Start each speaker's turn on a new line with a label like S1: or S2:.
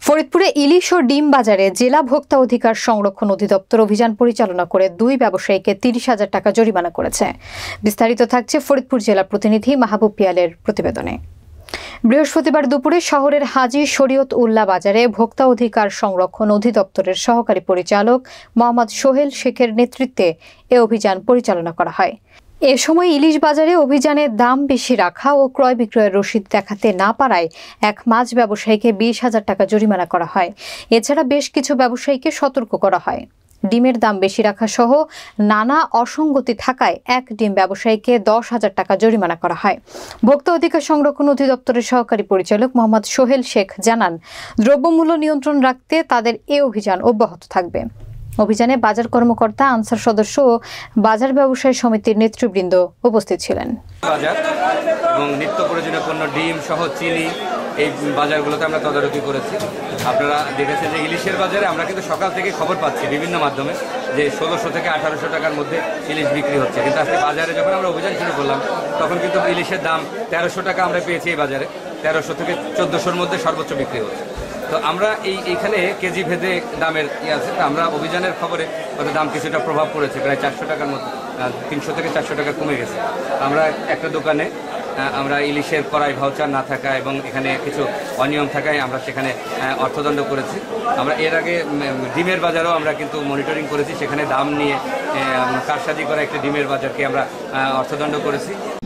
S1: ফরিদপুরে ইলিশ ও ডিম বাজারে জেলা ভোক্তা অধিকার সংরক্ষণ অধিদপ্তর অভিযান পরিচালনা করে 2 ব্যবসায়ীকে 30,000 টাকা জরিমানা করেছে। বিস্তারিত থাকছে ফরিদপুর জেলা প্রতিনিধি মাহবুব পিয়ালের প্রতিবেদনে। বৃহস্পতিবার দুপুরে শহরের হাজী শরীয়ত উল্লাহ বাজারে ভোক্তা অধিকার সংরক্ষণ অধিদপ্তরের সহকারী পরিচালক মোহাম্মদ সোহেল শেখের নেতৃত্বে এ অভিযান পরিচালনা করা হয়। এ সময় ইলিশ বাজারে অভিযানের দাম বেশি রাখা ও ক্রয় বিক্রয়ের রসিদ দেখাতে না পারায় এক মাছ ব্যবসায়ীকে 20,000 টাকা জরিমানা করা হয়। এছাড়া বেশ কিছু ব্যবসায়ীকে সতর্ক করা হয়। ডিমের দাম বেশি রাখা সহ নানা অসঙ্গতি থাকায় এক ডিম ব্যবসায়ীকে 10,000 টাকা জরিমানা করা হয়। ভোক্তা অধিকার সংরক্ষণ অধিদপ্তরের সহকারী পরিচালক মোহাম্মদ সোহেল শেখ জানান, দ্রব্যমূল্য নিয়ন্ত্রণ রাখতে তাদের এ অভিযান অব্যাহত থাকবে। অভিযানে বাজার কর্মকর্তা, আনসার সদস্য ও বাজার ব্যবসায়ী সমিতির নেতৃবৃন্দ উপস্থিত ছিলেন।
S2: বাজার এবং নিত্য প্রয়োজনীয় পণ্য ডিম সহ চিনি এই বাজারগুলোতে আমরা তদারকি করেছি। আপনারা দেখেছেন যে ইলিশের বাজারে আমরা কিন্তু সকাল থেকে খবর পাচ্ছি বিভিন্ন মাধ্যমে যে 1600 থেকে 1800 টাকার মধ্যে ইলিশ বিক্রি হচ্ছে, কিন্তু আজকে বাজারে যখন আমরা অভিযান শুরু করলাম তখন কিন্তু ইলিশের দাম 1300 টাকা আমরা পেয়েছি। এই বাজারে 1300 থেকে 1400-র মধ্যে সর্বোচ্চ বিক্রি হচ্ছে। তো আমরা এইখানে কেজি ভেদে দামের আছে, আমরা অভিযানের খবরে ওদের দাম কিছুটা প্রভাব পড়েছে, প্রায় 400 টাকার মধ্যে 300 থেকে 400 টাকা কমে গেছে। আমরা একটা দোকানে আমরা ইলিশের কড়াই ভাউচার না থাকা এবং এখানে কিছু অনিয়ম থাকায় আমরা সেখানে অর্থদণ্ড করেছি। আমরা এর আগে ডিমের বাজারও আমরা কিন্তু মনিটরিং করেছি, সেখানে দাম নিয়ে কারসাজি করা একটা ডিমের বাজারকে আমরা অর্থদণ্ড করেছি।